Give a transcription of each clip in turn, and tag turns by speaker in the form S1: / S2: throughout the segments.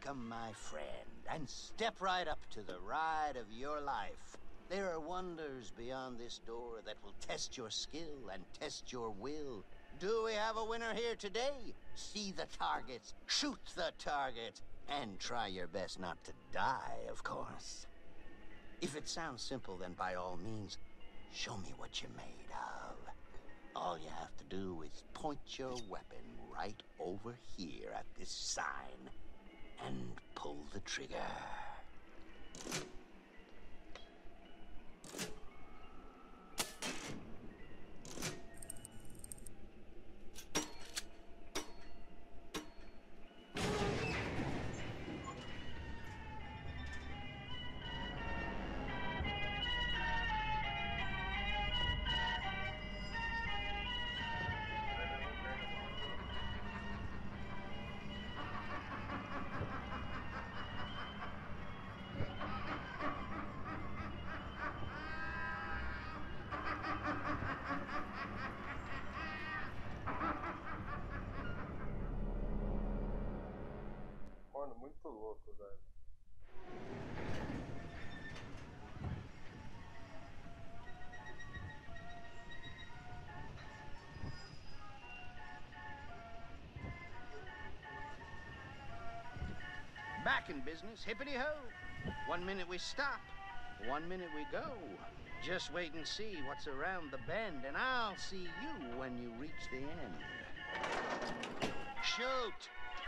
S1: Welcome, my friend, and step right up to the ride of your life. There are wonders beyond this door that will test your skill and test your will. Do we have a winner here today? See the targets, shoot the targets, and try your best not to die, of course. If it sounds simple, then by all means, show me what you're made of. All you have to do is point your weapon right over here at this sign and pull the trigger.
S2: Mano, muito louco, velho.
S1: Back in business, hippity-ho. 1 minute we stop, 1 minute we go. Just wait and see what's around the bend, and I'll see you when you reach the end. Shoot!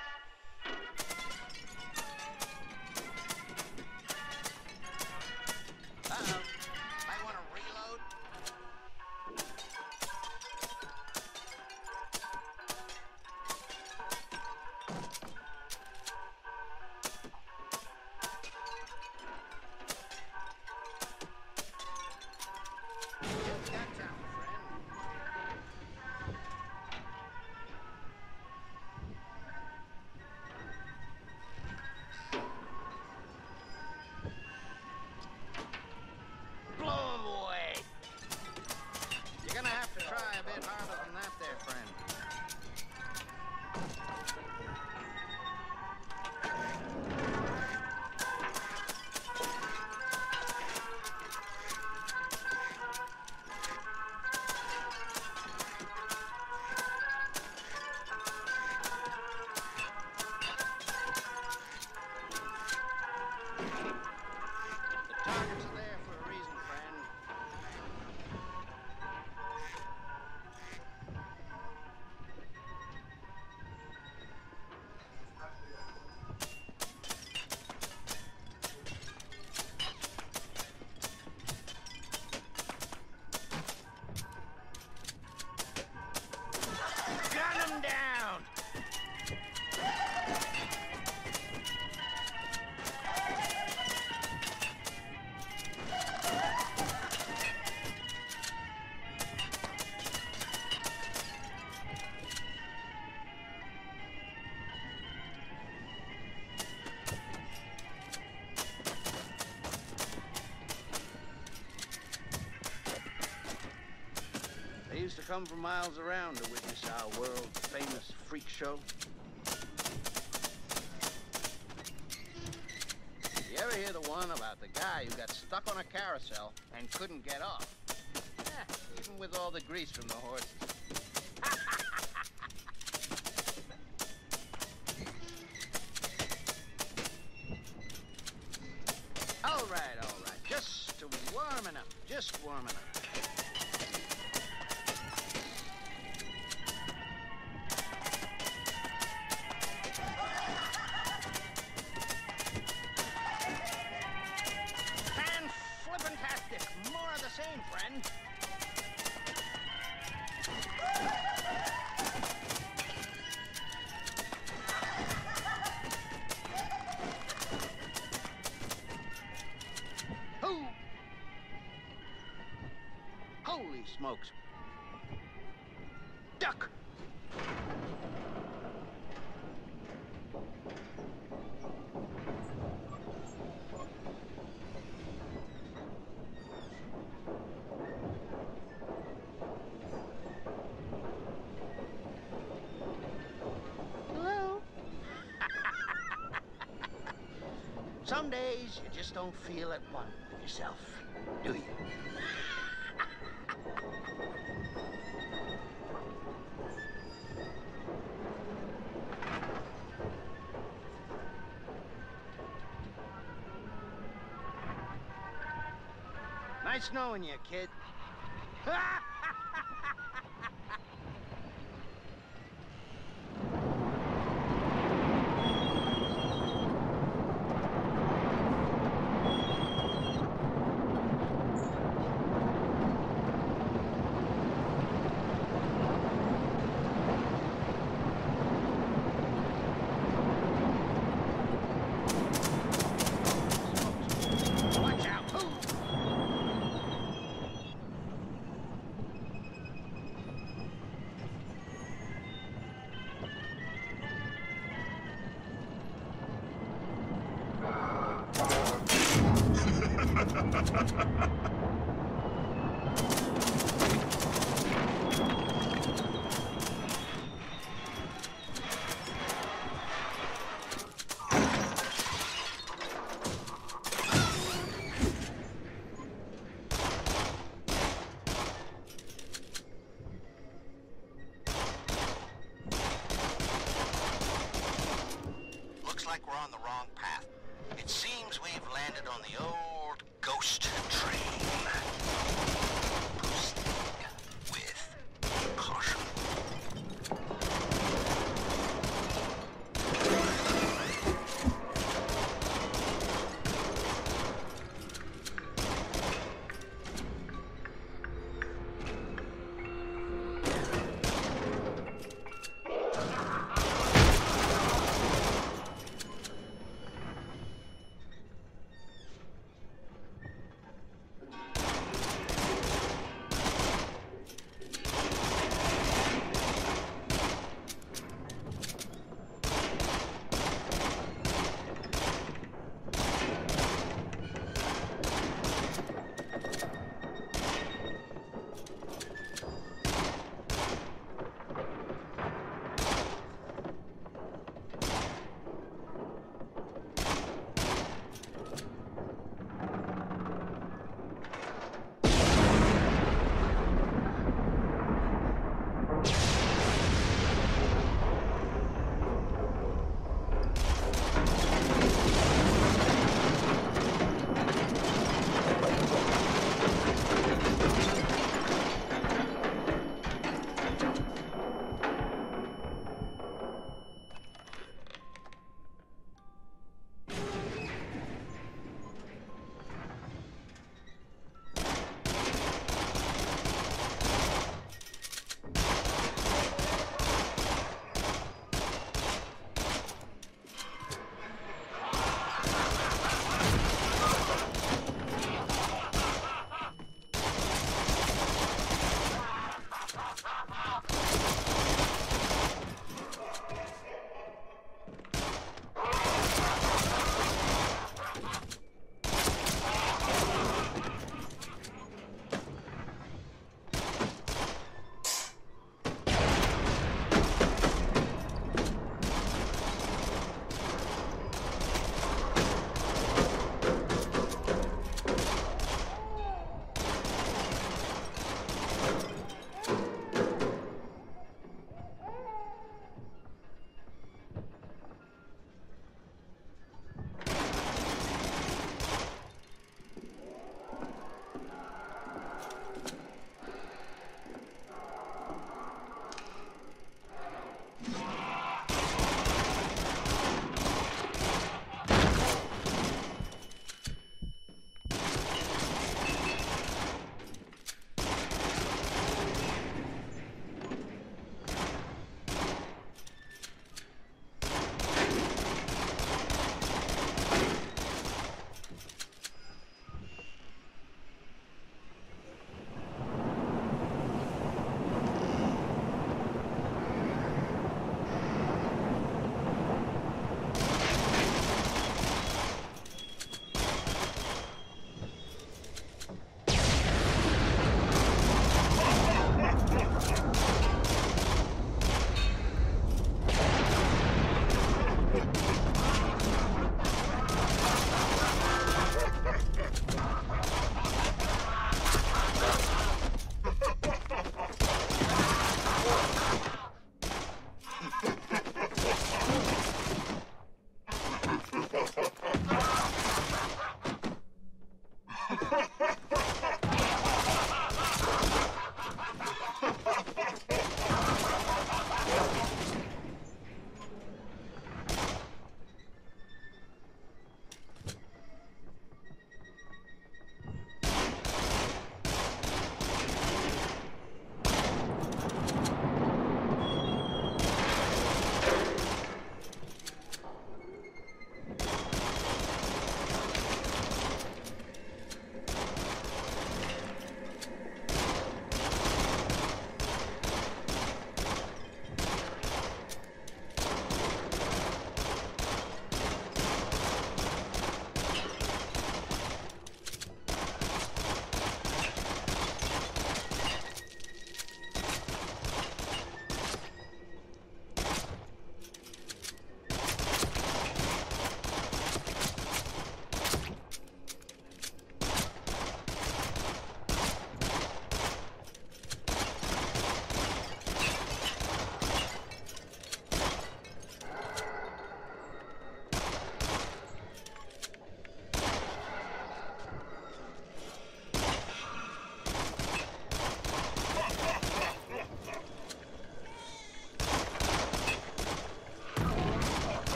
S1: Uh-oh. I want to reload. You've got time, friend. Blow 'em away. You're gonna have to try a bit harder than that there, friend. The targets are there for a reason, friend. Gun 'em down! They used to come from miles around to witness our world-famous freak show. You ever hear the one about the guy who got stuck on a carousel and couldn't get off? Even with all the grease from the horses. All right. Just warming up. Just warming up. Fan-flippantastic. More of the same, friend. Who? Holy smokes. Duck! Hello? Some days you just don't feel at one with yourself, do you? Nice knowing you, kid. We're on the wrong path. It seems we've landed on the old ghost train.